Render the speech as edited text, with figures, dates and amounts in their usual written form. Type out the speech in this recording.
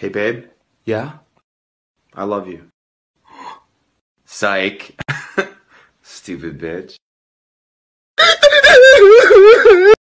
Hey, babe. Yeah? I love you. Psych. Stupid bitch.